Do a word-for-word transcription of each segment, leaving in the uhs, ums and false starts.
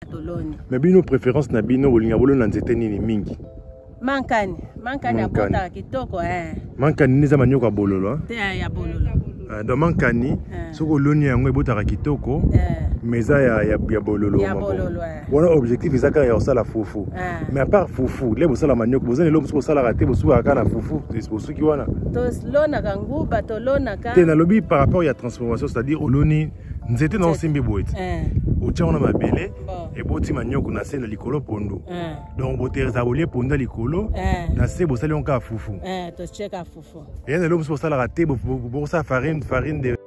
Mais bino préférence na bino olinga bolo na nzete nini mingi? Mankani, mankani abota kitoko eh. Mankani niza manyoka bololo. Te ya bololo. Dans mankani soko loni yango ebota kitoko. Meza ya ya bololo. Ya bololo. Voilà objectif ezaka ya osala fufu. Mais à part fufu, les bosala manyoka, bozane lo mosoko sala raté bosu aka na fufu, c'est bosu ki wana. To lona kangu bato lona ka. Te na lobi par rapport à transformation, c'est-à-dire oloni nzete na osimbi boite. Otia ona mabele et boti manyoka na se na likolo pondo. Donc botereza bolie pondo likolo na se bosali onka fufu. Eh to cheka fufu. Et na lo mosoko sala raté bosa farine farine de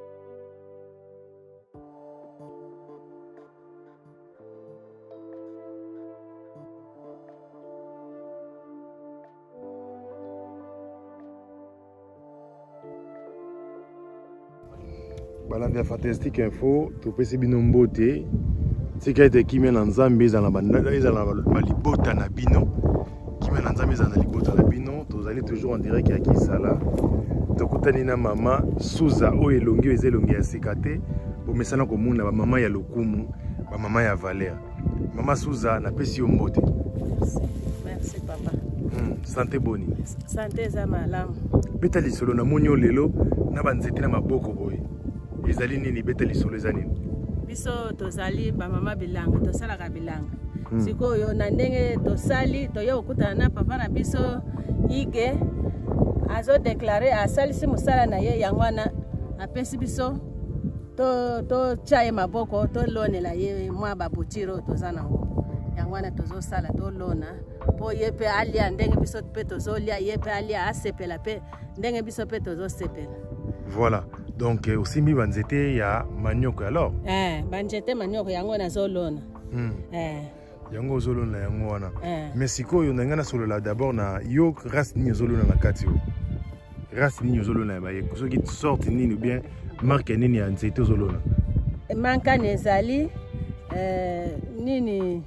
Balanda Fantastique Info, tu peux essayer bino mbote. C'est qu'il y a des qui mènent en Zambie, dans la banda, ils ont la libota na bino. Qui mènent en Zambie, dans la libota na bino. Tu allez toujours en direct à Kisala. Tu as na maman Souza, o elongi, o elongi à Sekate. Pour me savoir comme na maman ya Lokumu, maman ya Valère. Maman Souza na pesi mbote. Merci, merci papa. Hmm. Santé boni. Santé za malamu. Betali solo na monyo lelo na banzete na maboko boy. Ezali nini betali solo ezali nini? Biso tozali ba mama bilanga tosala ka bilanga. Hmm. Sikoyo na ndenge tosali toyo okutana na papa na biso ige azo déclarer asali si musala na ye yangwana apesi biso to to chaye maboko to lonela ye mwa babutiro tozana ngo. Yangwana tozo sala to lona po yepe alia ndenge biso pe tozolia yepe alia asepela pe ndenge biso pe tozo sepela. Voilà. Donc aussi mi banzete ya manioko alors. Eh, banzete manioko yango na zolona. Hmm. Eh. Yango zolona yango wana. Eh. Mais sikoyo nangana solo la d'abord na yo race ni zolona na kati yo. Race ni zolona ba ye soki sorte nini ou bien marque nini ya nzete zolona. Manka nezali eh nini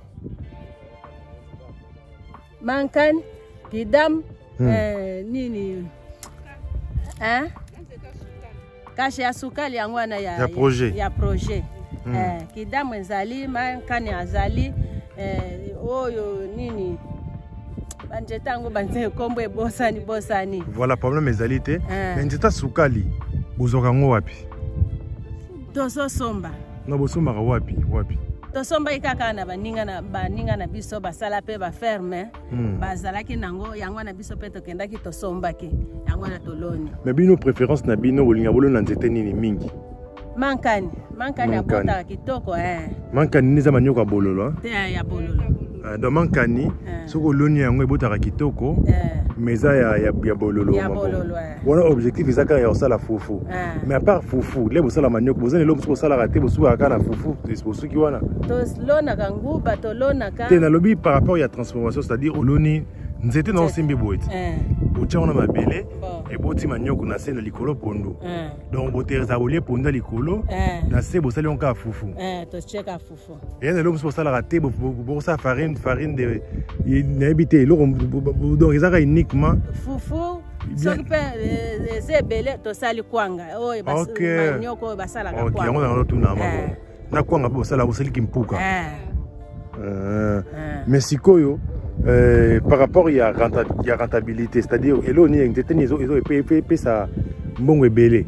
Mankan Kidam hmm. eh nini hein Kashi ya sukali yangu wana ya ya projet ya projet hmm. eh Kidam ezali Mankan azali eh oyo nini banjetango banze kombo ebosani bosani. Voilà problème ezali te mais nzeta sukali bozoka ngo wapi? Tozo somba. Na bosomba wapi wapi? Tosomba ikaka na baninga na baninga na biso basala pe ba ferme hmm. bazalaki nango yango na biso pe tokendaki tosomba ki yango na toloni. Mais bino préférence na bino olinga bolo na nzete nini mingi? Mankani, mankani abota kitoko eh. Mankani niza manyoka bololo. Te ya bololo. Dans mankani soko loni yango ebota kitoko. Meza ya ya bololo. Ya bololo. Voilà objectif ezaka ya osala fufu. Mais à part fufu, les bosala manioka, bozane lo mosoko sala raté bosu aka na fufu, c'est bosu ki wana. To lona kangu bato lona ka. Te na lobi par rapport à transformation, c'est-à-dire oloni nzete na osimbi boite. Otia ona mabele et boti manioka na se na likolo pondo. Donc botereza bolie pondo likolo na se bosali onka fufu. Eh to cheka fufu. Et na lo mosoko sala raté bosa farine farine de na habité lo donc ezaka uniquement fufu. Soki pe zebele tosali kwanga oyo banyoko basala ka kwanga. OK, yango na tuna mama. Na kwanga bosala bosali kimpuka. Eh. Mais sikoyo euh par rapport il y a rentabilité, c'est-à-dire elo ni nzete ni zo zo pe ça mbongo ebele.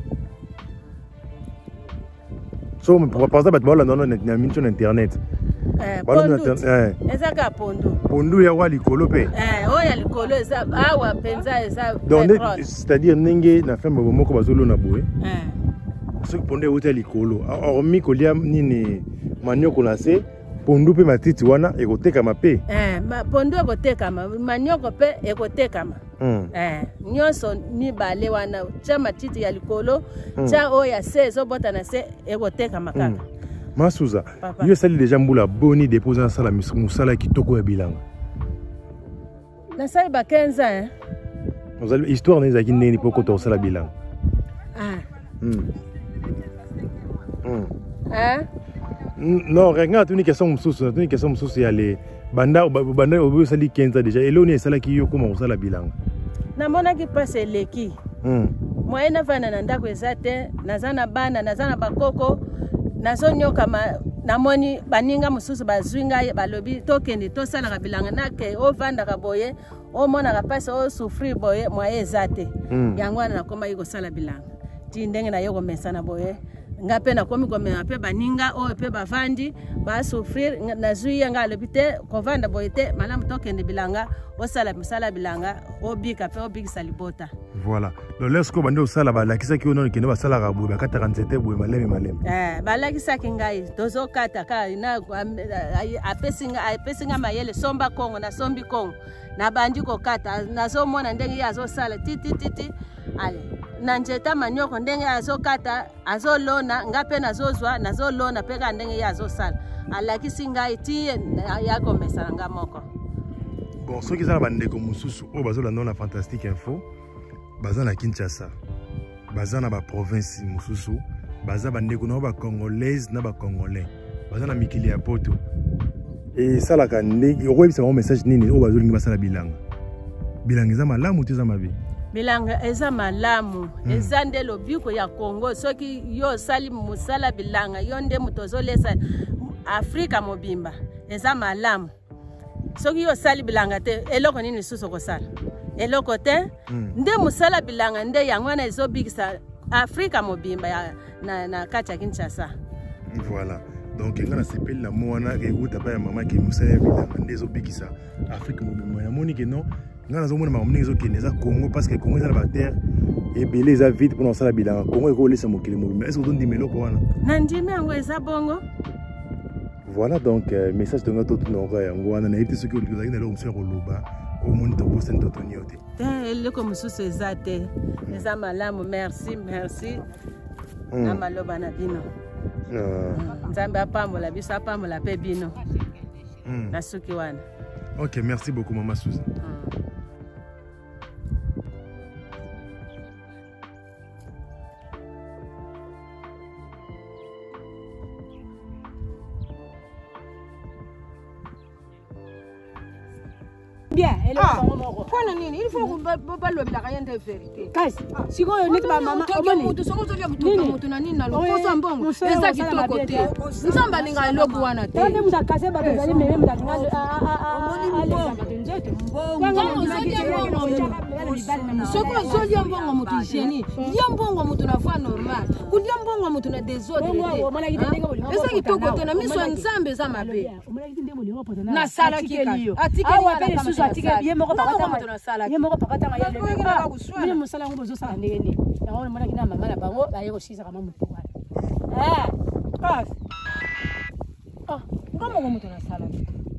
So par exemple ba la na mincho internet. Eh, pondu. Eh. Ezaka pondu. Pondu ya wali kolo pe. Eh, oya likolo eza awa penza eza. Donc c'est-à-dire nenge na femme moko bazolo na boye. Eh. Ce pondu ote likolo. Hormis kolia nini manioko na se, pondu pe matiti wana ekoteka mape. Eh, ma pondu ekoteka ma manioko pe ekoteka ma. Mm. Eh, nyonso ni bale wana cha matiti ya likolo, mm. cha oya se zo bota na se ekoteka makaka. Mm. Masuza, yo sali déjà mbula boni déposer na sala musala kitoko ya bilanga. Na sali ba quinze ans hein. Vous allez histoire na ezaki neni poko to sala bilanga. Ah. Hmm. Hmm. Hein? Non, regarde une question mususu, une question mususu ya le banda banda obo sali quinze ans déjà. Elo ni sala ki yo comment sala bilanga. Na mona ki passe leki. Hmm. Moyena vana na ndako ezate, nazana bana, nazana bakoko. Nazo nyoka ma namoni baninga mususu bazwinga balobi tokende tosalaka bilanga nake ovandaka boye omonaka mpasi osouffrir boye mwaye eza te yango wana nakoma ye kosala bilanga ti ndenge na ye komesana boye nga mpe nakomi komema mpe baninga oyo mpe bavandi basouffrir nazwi ye nga alobi te kovanda boye te malamu tokende bilanga osala mosala bilanga obika mpe obikisa libota. Voilà. Donc là, ce qu'on va dire, c'est que qui on kende basalaka boye bakataka nzete boye maleme maleme. Eh, balakisaki ngai tozokata ka na apesinga apesinga mayele somba Kongo na sombi Kongo na bandi kokata nazomona ndenge yazosala titi titi ale na njeta manyoko ndenge azokata azolona ngape nazozwa nazolona peka ndenge yazosala alakisi ngai ti yakomesana nga moko. Bon, ceux qui ont bandeko mususu o bazolanda na Fantastique Info baza na Kinshasa baza na ba province mususu baza bandeko na ba congolaise na ba congolais baza na mikili ya poto et ça la kande o c'est un message nini o bazolingi basala bilanga bilanga eza malamu te za mabe bilanga eza malamu eza nde lobiko ya Congo soki yo sali musala bilanga yo nde mutozolesa Afrika mobimba eza malamu soki yo sali bilanga te eloko nini suso kosala eloko te nde musala bilanga nde yango na ezobikisa Afrika mobimba ya na na kati ya Kinshasa. Voilà. Donc ngana sepeli la mwana ke uta pa ya mama ke musala bilanga nde ezobikisa Afrika mobimba ya moni ke non ngana zo mona mama ngezo ke neza Congo parce que Congo eza la terre et belé eza vite pour sala bilanga Congo eko lesa mokili mobimba est-ce que on dit meloko wana na ndime yango eza bongo. Voilà donc euh, message de notre tout n'aura yango wana na yete soki olikoza na lo monsieur Roloba au monde to bosen to toniote eh le comme mususu eza te eza malamu merci merci na maloba na bino nzambe apambola biso apambola pe bino na suki wana. OK, merci beaucoup Maman Susan. Bien, elle est Ah, pas mort. quoi non il faut que pas le blague rien de vérité. Kasi, si ko yoni ba mama Omo mutu soko zoli mutu mutu na nini na lokoso mbongo. Eza kitoko te. Nzamba linga eloko wana te. Tande musa kase ba bezali meme muta kinga a a a ale za matenzeto. Mbongo zoli mbongo. Soko zoli mbongo mutu jeni. Dia mbongo mutu na voie normal. Kudia mbongo mutu na désordre te. Eza kitoko te na miso nzambe za mabe. Na sala keliyo. Awa pele susu atike ye moko pakata. Ye moko pakata ya le. Mimi musala ngo bozo sala ndenge ni. Yango mona kina mama na bango ba yeko shisa kama mutu wana. Eh. Kas. Ah, ngamo ngo mutu na sala.